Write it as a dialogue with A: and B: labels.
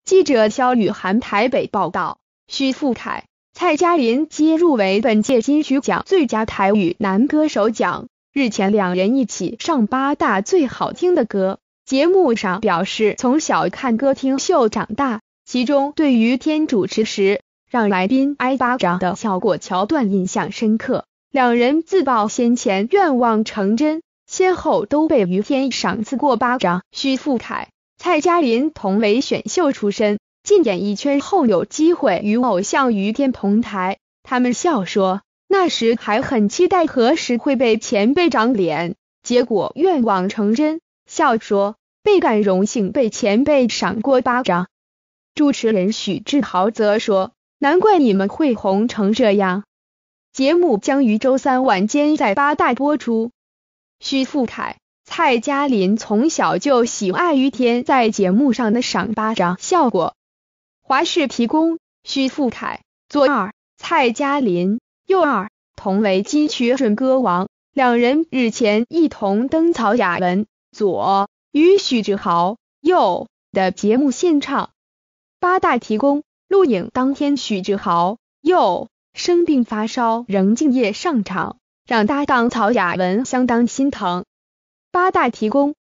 A: 记者肖雨涵台北报道，许富凯、蔡嘉林皆入围本届金曲奖最佳台语男歌手奖。日前两人一起上8大最好听的歌。节目上表示，从小看歌厅秀长大，其中对于天主持时让来宾挨巴掌的效果桥段印象深刻。两人自曝先前愿望成真，先后都被于天赏赐过巴掌。许富凯、蔡嘉林同为选秀出身，进演艺圈后有机会与偶像于天同台，他们笑说，那时还很期待何时会被前辈长脸，结果愿望成真，笑说倍感荣幸被前辈赏过巴掌。主持人许志豪则说，难怪你们会红成这样。节目将于周3晚间在8大播出。许富凯、蔡嘉林从小就喜爱于天在节目上的赏巴掌效果。华视提供，许富凯左耳，蔡嘉林右耳，同为金曲准歌王。两人日前一同登曹雅文左与许志豪右的节目献唱。8大提供，录影当天许志豪右生病发烧仍敬业上场，让搭档曹雅文相当心疼。8大提供，